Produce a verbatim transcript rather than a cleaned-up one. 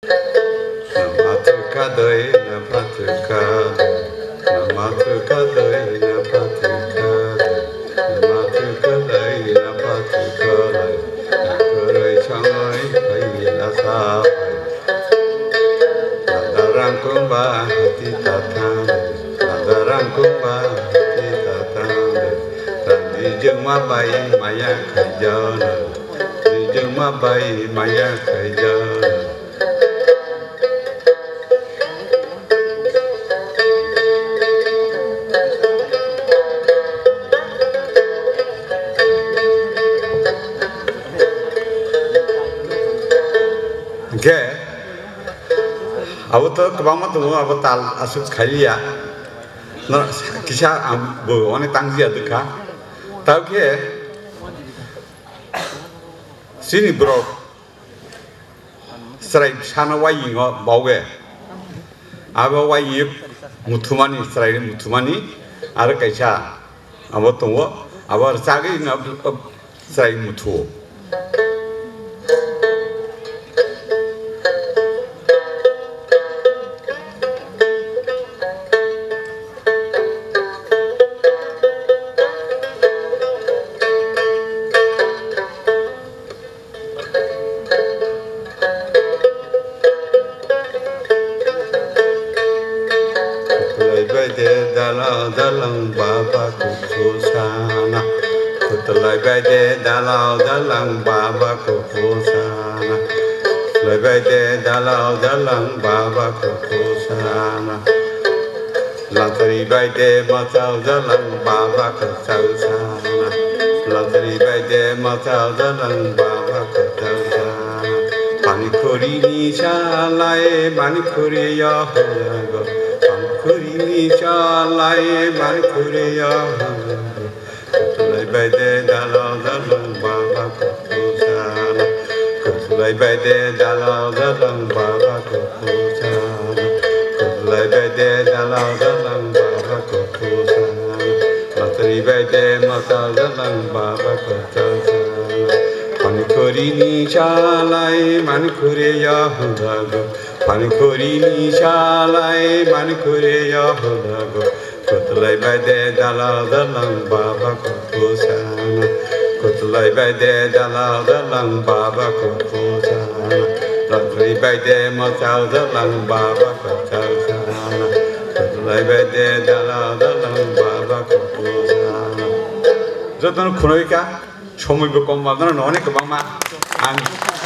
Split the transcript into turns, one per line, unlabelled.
Namatukadai napatukadai Namatukadai napatukadai Namatukadai napatukadai Nakarai changai pai nasapai Nadarang kumba hati tatane Nadarang kumba hati tatane Randi jeung mabai maya kajana Di jeung mabai maya kajana Oke, aku tuh kebangun tuh aku tal asuk kali ya, nah kisah ambo, orang tangsi ada kah? Tahu ke? Sini bro, serai sana wayi ngau bau ke? Apa wayi mutumani serai mutumani, ada kisah, aku tunggu, aku cari ngau serai mutu. Dalang dalang baba kukusana Kutlai bade dalang dalang baba kukusana Kutlai bade dalang dalang baba kukusana Lantari bade matau dalang baba kukusana Lantari bade matau dalang baba kukusana Panikuri ni shalai manikuri ya hulago Kuri shalai mani kuri ya Kutulai bade dalal dalang baba kukusana Kutulai bade dalal dalang baba kukusana Kutulai bade dalal dalang baba kukusana Lantari bade matal dalang baba kukusana Mani kuri ni shalai mani kuri ya hulago Panikuri ni shalai manikuri ya hulago Kutlai bade dalal dalang baba kukusana Kutlai bade dalal dalang baba kukusana Lantari bade matal dalang baba kukusana Kutlai bade dalal dalang baba kukusana Jodoh kunoy ka, chomoi bekom madana noni kebang ma ang